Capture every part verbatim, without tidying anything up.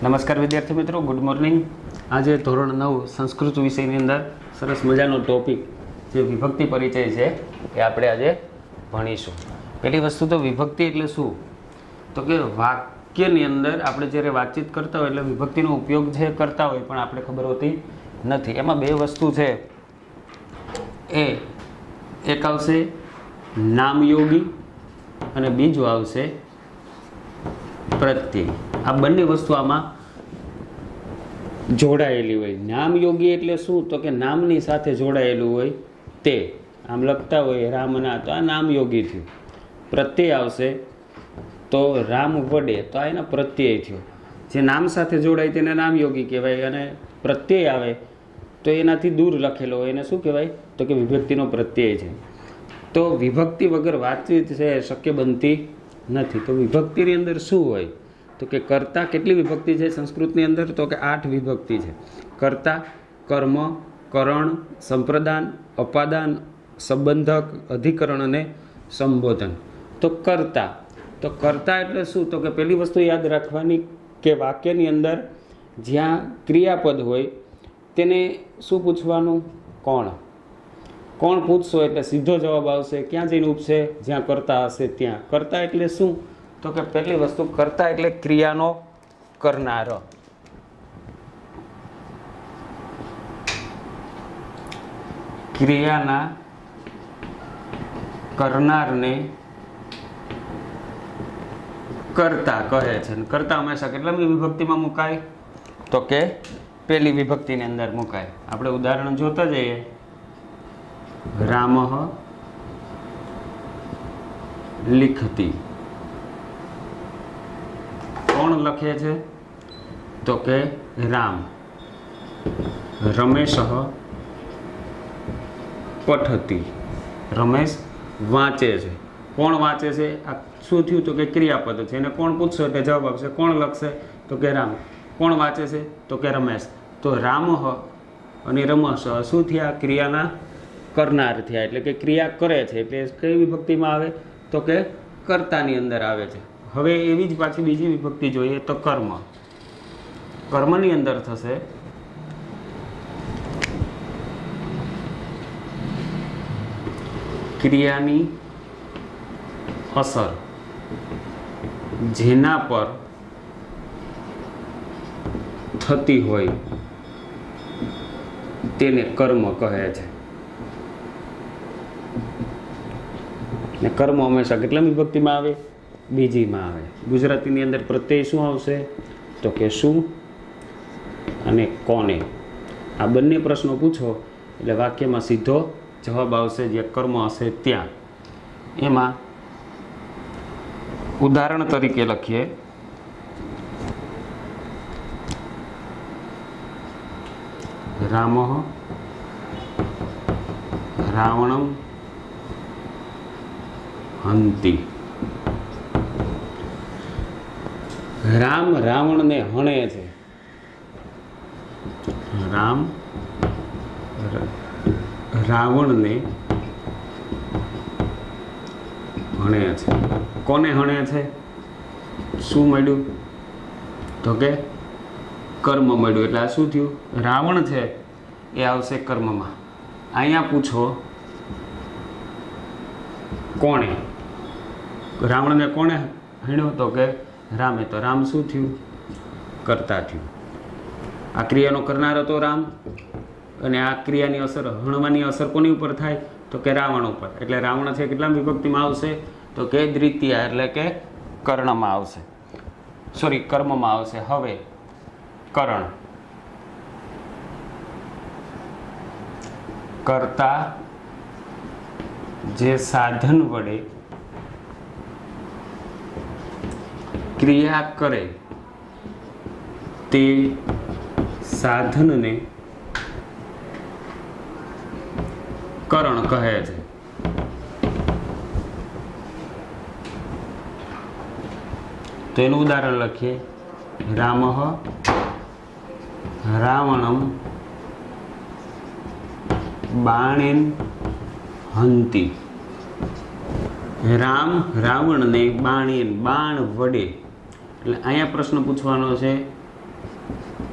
નમસ્કાર વિદ્યાર્થી મિત્રો, ગુડ મોર્નિંગ। આજે ધોરણ નવ સંસ્કૃત વિષયની અંદર સરસ મજાનો ટોપિક જે વિભક્તિ પરિચય છે એ આપણે આજે ભણીશું। પહેલી વસ્તુ તો વિભક્તિ એટલે શું, તો કે વાક્યની અંદર આપણે જ્યારે વાતચીત કરતા હોય એટલે વિભક્તિનો ઉપયોગ જે કરતા હોય પણ આપણે ખબર હોતી નથી। એમાં બે વસ્તુ છે, એ એક આવશે નામયોગી અને બીજું આવશે પ્રત્યય। આ બંને વસ્તુ આમાં જોડાયેલી હોય। નામયોગી એટલે શું, તો કે નામની સાથે જોડાયેલું હોય તે, આમ લખતા હોય રામના, તો આ નામયોગી થયું। પ્રત્યય આવશે તો રામ વડે, તો આ એના પ્રત્યય થયો। જે નામ સાથે જોડાય તેને નામયોગી કહેવાય, અને પ્રત્યય આવે તો એનાથી દૂર લખેલો હોય એને શું કહેવાય, તો કે વિભક્તિનો પ્રત્યય છે। તો વિભક્તિ વગર વાતચીત છે શક્ય બનતી નથી। તો વિભક્તિની અંદર શું હોય, તો કે કર્તા, કેટલી વિભક્તિ છે સંસ્કૃતની અંદર, તો કે આઠ વિભક્તિ છે। કર્તા, કર્મ, કરણ, સંપ્રદાન, અપાદાન, સંબંધક, અધિકરણ અને સંબોધન। તો કર્તા, તો કર્તા એટલે શું, તો કે પહેલી વસ્તુ યાદ રાખવાની કે વાક્યની અંદર જ્યાં ક્રિયાપદ હોય તેને શું પૂછવાનું, કોણ। કોણ પૂછશો એટલે સીધો જવાબ આવશે, ક્યાં જઈને ઉપસે, જ્યાં કર્તા હશે ત્યાં। કર્તા એટલે શું, તો કે પહેલી વસ્તુ કર્તા એટલે ક્રિયાનો કરનાર। ક્રિયાના કરનારને કર્તા કહે છે। કર્તા હંમેશા કેટલામી વિભક્તિમાં મુકાય, તો કે પહેલી વિભક્તિની અંદર મુકાય। આપણે ઉદાહરણ જોતા જઈએ। રામઃ લિખતી, કોણ લખે છે, તો કે રામ। રમેશ પઠતી, રમેશ વાંચે છે। કોણ વાંચે છે, આ શું થયું, તો કે ક્રિયાપદ છે, એને કોણ પૂછશો એટલે જવાબ આપશે, કોણ લખશે, તો કે રામ। કોણ વાંચે છે, તો કે રમેશ। તો રામઃ અને રમશ શું થયા, ક્રિયાના કરનાર થયા, એટલે કે ક્રિયા કરે છે, એટલે કઈ વિભક્તિમાં આવે, તો કે કર્તાની અંદર આવે છે। હવે એવી જ પાછી બીજી વિભક્તિ જોઈએ તો કર્મ। કર્મની અંદર થશે ક્રિયાની અસર જેના પર થતી હોય તેને કર્મ કહે છે। ને કર્મ હંમેશા કેટલા વિભક્તિમાં આવે, બીજીમાં આવે। ગુજરાતીની અંદર પ્રત્યય શું આવશે, તો કે શું અને કોને। આ બંને પ્રશ્નો પૂછો એટલે વાક્યમાં સીધો જવાબ આવશે, જે કર્મ હશે ત્યાં। એમાં ઉદાહરણ તરીકે લખીએ, રામઃ રાવણમ હંતિ। રામ રાવણને હણે છે। રામ રાવણને હણે છે। કોને હણે છે, શું મળ્યું, તો કે કર્મ મળ્યું। એટલે આ શું થયું, રાવણ છે એ આવશે કર્મમાં। અહીંયા પૂછો કોણે, રાવણને કોણે હણ્યો, તો કે રામે। તો રામ શું થયું, કર્તા થયું। આ ક્રિયાનો કરનાર હતો રામ, અને આ ક્રિયાની અસર, હણવાની અસર કોની ઉપર થાય, તો કે રાવણ ઉપર। એટલે રાવણ છે કેટલા વિભક્તિમાં આવશે, તો કે દ્વિતીય, એટલે કે કર્ણમાં આવશે, સોરી કર્મમાં આવશે। હવે કરણ, કર્તા જે સાધન વડે ક્રિયા કરે તે સાધનને કરણ કહે છે। તો એનું ઉદાહરણ લખીએ, રામઃ રાવણમ બાણેન હંતિ। રામ રાવણને બાણેન, બાણ વડે, એટલે અહીંયા પ્રશ્ન પૂછવાનો છે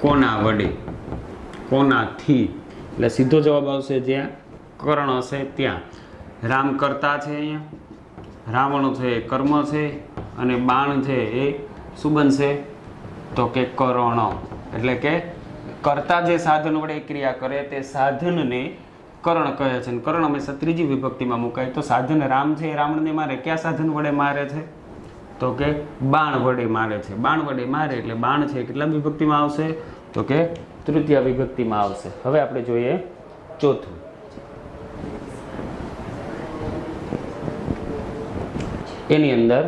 કોના વડે, કોનાથી, એટલે સીધો જવાબ આવશે જ્યાં કર્ણ હશે ત્યાં. રામ કર્તા છે, અહીંયા રાવણ છે એ કર્મ છે, અને બાણ છે એ શું બનશે તો કે કરણ. એટલે કે કર્તા જે સાધન વડે ક્રિયા કરે તે સાધનને કરણ કહે છે, અને કરણ હંમેશા ત્રીજી વિભક્તિમાં મુકાય. તો સાધન રામ છે એ રાવણને મારે કયા સાધન વડે મારે છે તો કે બાણ વડે મારે છે. બાણ વડે મારે એટલે બાણ છે કેટલા વિભક્તિમાં આવશે તો કે તૃતીય વિભક્તિમાં આવશે. હવે આપણે જોઈએ ચોથું. એની અંદર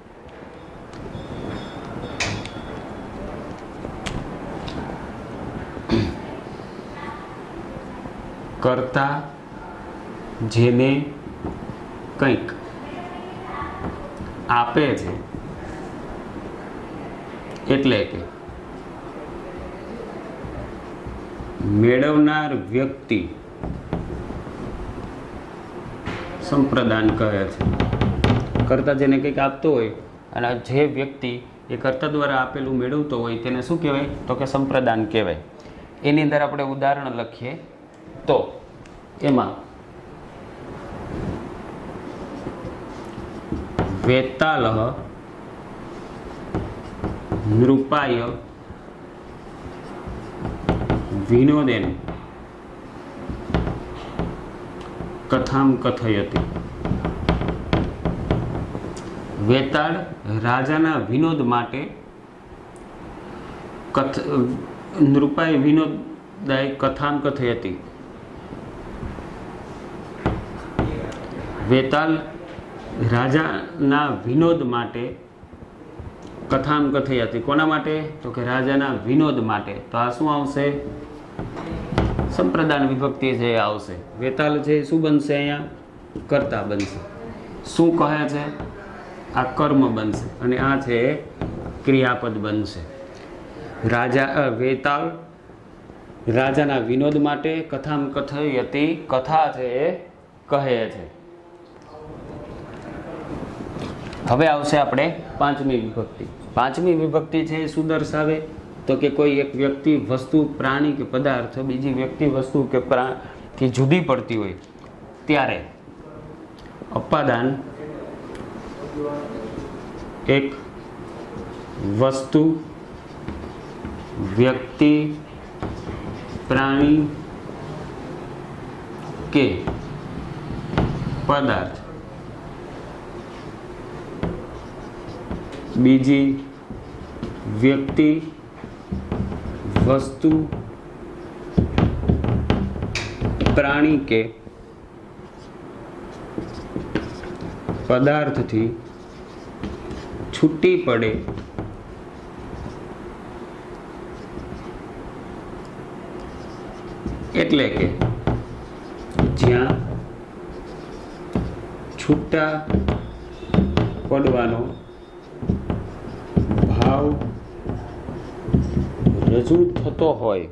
કરતા જેને કંઈક આપે છે એટલે કે મેળવનાર વ્યક્તિ સંપ્રદાન કહે છે. કર્તા જેને કંઈક આપતો હોય અને જે વ્યક્તિ એ કર્તા દ્વારા આપેલું મેળવતો હોય તેને શું કહેવાય તો કે સંપ્રદાન કહેવાય. એની અંદર આપણે ઉદાહરણ લખીએ તો એમાં વેતાલ નૃપાય વિનોદેન કથામ કથયતિ. વેતાળ રાજાના વિનોદ માટે કથ નૃપાય વિનોદાય કથામ કથયતિ. વેતાલ રાજાના વિનોદ માટે કથામ કથયતિ. કોના માટે તો કે રાજાના વિનોદ માટે. તો આ શું આવશે સંપ્રદાન વિભક્તિ છે આવશે. વેતાલ છે શું બનશે અહીંયા કર્તા બનશે. શું કહે છે આ કર્મ બનશે અને આ છે ક્રિયાપદ બનશે. રાજા વેતાલ રાજાના વિનોદ માટે કથામ કથયતિ કથા છે એ કહે છે. હવે આવશે આપણે પાંચમી વિભક્તિ. પાંચમી વિભક્તિ છે એ શું દર્શાવે તો કે કોઈ એક વ્યક્તિ વસ્તુ પ્રાણી કે પદાર્થ બીજી વ્યક્તિ વસ્તુ કે પ્રાણથી જુદી પડતી હોય ત્યારે અપાદાન એક વસ્તુ વ્યક્તિ પ્રાણી કે પદાર્થ બીજી વ્યક્તિ વસ્તુ પ્રાણી કે પદાર્થથી છૂટી પડે એટલે કે જ્યાં છૂટા પડવાનો ભાવ રજૂ થતો હોય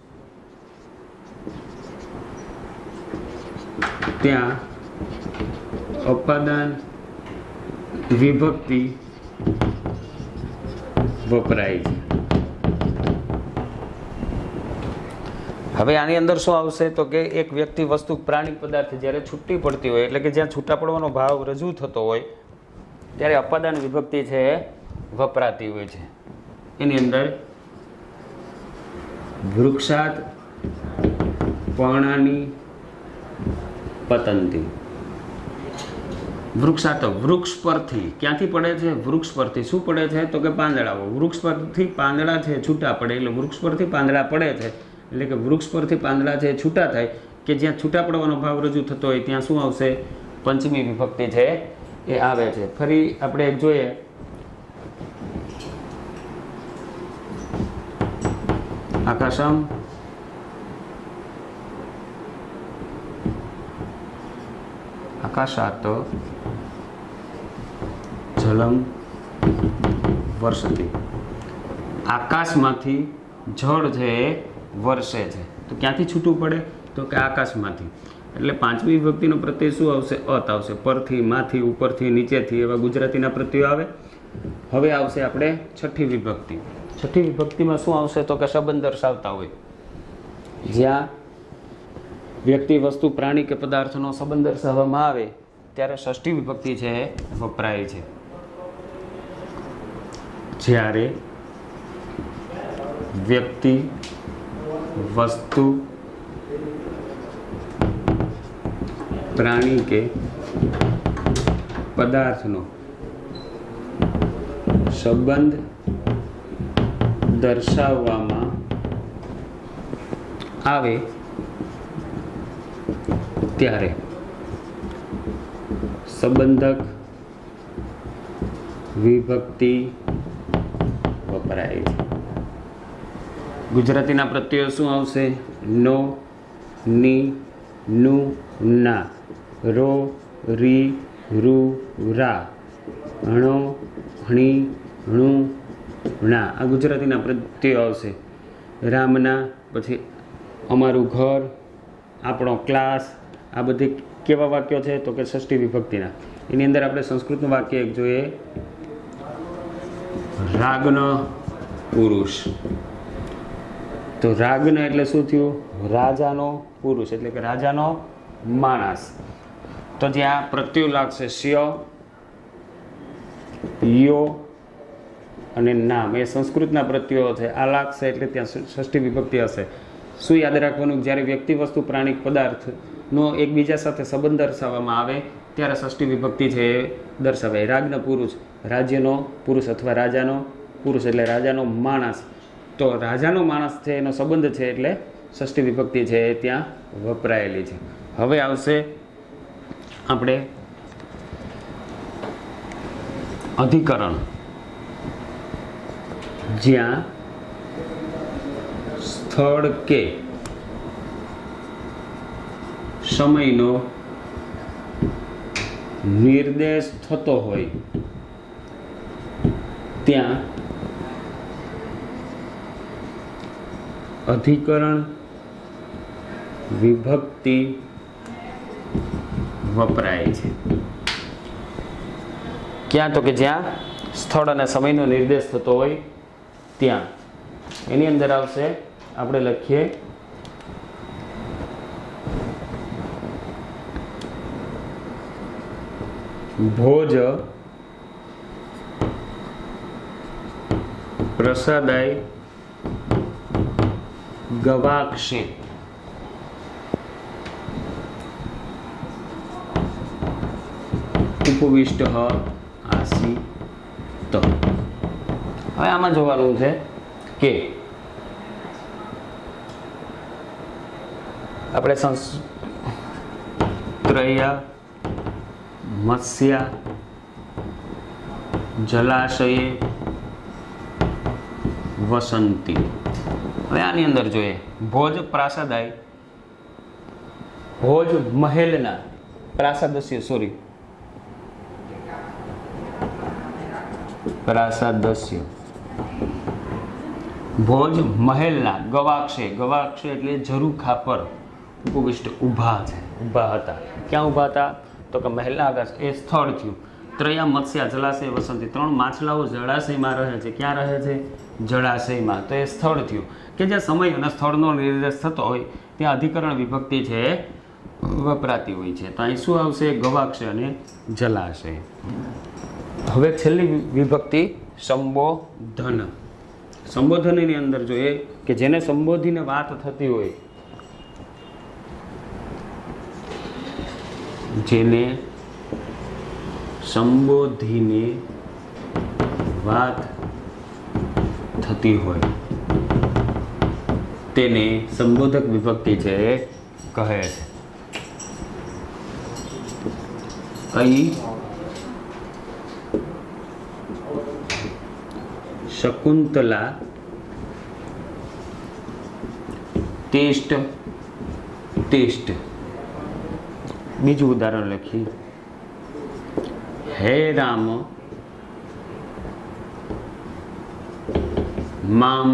ત્યાં અપાદાન વિભક્તિ વપરાય છે. હવે આની અંદર શું આવશે તો કે એક વ્યક્તિ વસ્તુ પ્રાણી પદાર્થ જ્યારે છૂટી પડતી હોય એટલે કે જ્યાં છૂટા પડવાનો ભાવ રજૂ થતો હોય ત્યારે અપાદાન વિભક્તિ છે એ વપરાતી હોય છે. એની અંદર વૃક્ષાત પર્ણાની પતંતી. વૃક્ષાત વૃક્ષ પરથી ક્યાંથી પડે છે વૃક્ષ પરથી શું પડે છે તો કે પાંદડાઓ. વૃક્ષ પરથી પાંદડા છે છૂટા પડે એટલે વૃક્ષ પરથી પાંદડા પડે છે એટલે કે વૃક્ષ પરથી પાંદડા છે છૂટા થાય કે જ્યાં છૂટા પડવાનો ભાવ રજૂ થતો હોય ત્યાં શું આવશે પંચમી વિભક્તિ છે એ આવે છે. ફરી આપણે એક જોઈએ આકાશમ આકાશાત જલમ વર્ષતી. આકાશમાંથી જળ છે એ વર્ષે છે તો ક્યાંથી છૂટું પડે તો કે આકાશમાંથી. એટલે પાંચમી વિભક્તિનો પ્રત્યય શું આવશે અત આવશે. પરથી માંથી ઉપરથી નીચેથી એવા ગુજરાતીના પ્રત્યયો આવે. હવે આવશે આપણે છઠ્ઠી વિભક્તિ. છઠ્ઠી વિભક્તિમાં શું આવશે તો કે સંબંધ દર્શાવતા હોય, જ્યાં વ્યક્તિ, વસ્તુ, પ્રાણી કે પદાર્થનો સંબંધ દર્શાવવામાં આવે ત્યારે ષષ્ઠી વિભક્તિ છે એ વપરાય છે. જ્યારે વ્યક્તિ, વસ્તુ, પ્રાણી કે પદાર્થનો સંબંધ દર્શાવવામાં આવે ત્યારે સંબંધક વિભક્તિ વપરાય છે. ગુજરાતીના પ્રત્યયો શું આવશે? નો, ની, નું, ના, રો, રી, રૂ, રા, હણો, હણી, હણું, ના. આ ગુજરાતીના પ્રત્યયો આવશે. રામના, પછી અમારું ઘર, આપણો ક્લાસ, આ બધી કેવા વાક્યો છે તો કે ષષ્ઠી વિભક્તિના. એની અંદર આપણે સંસ્કૃતનું વાક્ય એક જોઈએ, રાગન પુરુષ. તો રાગન એટલે શું થયું? રાજાનો પુરુષ એટલે કે રાજાનો માણસ. તો જ્યાં પ્રત્યયો લાગશે સ્ય, યો અને નામ, એ સંસ્કૃતના પ્રત્યયો છે. આ લાગશે એટલે ત્યાં ષષ્ઠી વિભક્તિ હશે. શું યાદ રાખવાનું? જ્યારે વ્યક્તિ, વસ્તુ, પ્રાણી, પદાર્થનો એકબીજા સાથે સંબંધ દર્શાવવામાં આવે ત્યારે ષષ્ઠી વિભક્તિ છે એ દર્શાવાય. રાગનો પુરુષ, રાજ્યનો પુરુષ અથવા રાજાનો પુરુષ એટલે રાજાનો માણસ. તો રાજાનો માણસ છે એનો સંબંધ છે એટલે ષષ્ઠી વિભક્તિ છે એ ત્યાં વપરાયેલી છે. હવે આવશે આપણે અધિકરણ, જ્યાં સ્થળ કે સમયનો નિર્દેશ થતો હોય ત્યાં અધિકરણ વિભક્તિ વપરાય છે. ક્યાં? તો કે જ્યાં સ્થળ અને સમયનો નિર્દેશ થતો હોય ત્યાં. એની અંદર આવશે, આપણે લખીએ ભોજ પ્રસાદાય ગવાક્ષે. ઉપવિષ્ટ આસી તો. હવે આમાં જોવાનું છે કે આપણે સંસ્ત્રય, મત્સ્ય, જલાશયે, વસંતી. હવે આની અંદર જોઈએ ભોજ પ્રાસાદાય, ભોજ મહેલના, પ્રાસાદસ્ય સોરી પ્રાસાદસ્ય ભોજ મહેલના, ગવાક્ષે, ગવાક્ષે એટલે ઝરૂખા પર, ઉપવિષ્ટ ઊભા છે, ઊભા હતા. ક્યાં ઊભા હતા? તો કે મહેલના આકાશ, એ સ્થળ થયું. ત્રયા મત્સ્યા જળાશય વસંતી, ત્રણ માછલાઓ જળાશયમાં રહે છે. ક્યાં રહે છે? જળાશયમાં. તો એ સ્થળ થયું કે જે સમય અને સ્થળનો નિર્દેશ થતો હોય ત્યાં અધિકરણ વિભક્તિ છે વપરાતી હોય છે. તો અહીં શું આવશે? ગવાક્ષ અને જલાશય. હવે છેલ્લી વિભક્તિ સંબોધન. સંબોધનની અંદર જોઈએ કે જેને સંબોધીને વાત થતી હોય, જેને સંબોધીને વાત થતી હોય તેને સંબોધક વિભક્તિ છે એ કહે છે. અહીં શકુંતલા તિષ્ઠ તિષ્ઠ. બીજું ઉદાહરણ લખી, હે રામ મામ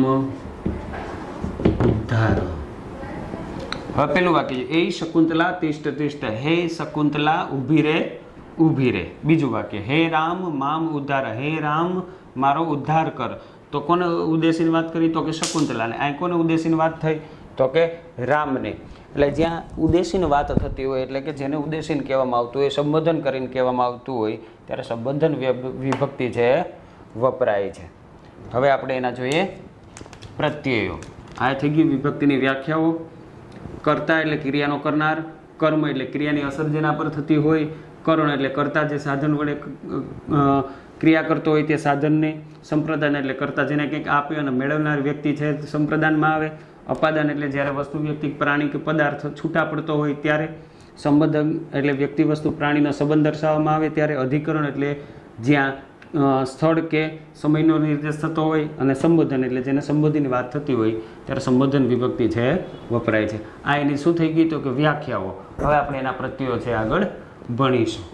ઉદ્ધાર. હવે પેલું વાક્ય, એ શકુંતલા તિષ્ઠ તિષ્ઠ, હે શકુંતલા ઊભી રે ઊભી રે. બીજું વાક્ય, હે રામ મામ ઉદ્ધાર, હે રામ મારો ઉદ્ધાર કર. તો કોને ઉદ્દેશીને વાત કરી? તો કે શકુંતલાને. અહીં કોને ઉદ્દેશીને વાત થઈ? તો કે રામને. એટલે જ્યાં ઉદ્દેશીની વાત થતી હોય એટલે કે જેને ઉદ્દેશીને કહેવામાં આવતું હોય, સંબોધન કરીને કહેવામાં આવતું હોય ત્યારે સંબોધન વિભક્તિ છે વપરાય છે. હવે આપણે એના જોઈએ પ્રત્યયો. આ થઈ ગઈ વિભક્તિની વ્યાખ્યાઓ. કર્તા એટલે ક્રિયાનો કરનાર, કર્મ એટલે ક્રિયાની અસર જેના પર થતી હોય, કરણ એટલે કર્તા જે સાધન વડે ક્રિયા કરતો હોય તે સાધનને, સંપ્રદાન એટલે કર્તા જેને કંઈક આપે અને મેળવનાર વ્યક્તિ છે સંપ્રદાનમાં આવે, અપાદાન એટલે જ્યારે વસ્તુ વ્યક્તિ પ્રાણી કે પદાર્થ છૂટા પડતો હોય ત્યારે, સંબંધન એટલે વ્યક્તિ વસ્તુ પ્રાણીનો સંબંધ દર્શાવવામાં આવે ત્યારે, અધિકરણ એટલે જ્યાં સ્થળ કે સમયનો નિર્દેશ થતો હોય, અને સંબોધન એટલે જેને સંબોધીની વાત થતી હોય ત્યારે સંબોધન વિભક્તિ છે વપરાય છે. આ એની શું થઈ ગઈ? તો કે વ્યાખ્યાઓ. હવે આપણે એના પ્રત્યયો છે આગળ ભણીશું.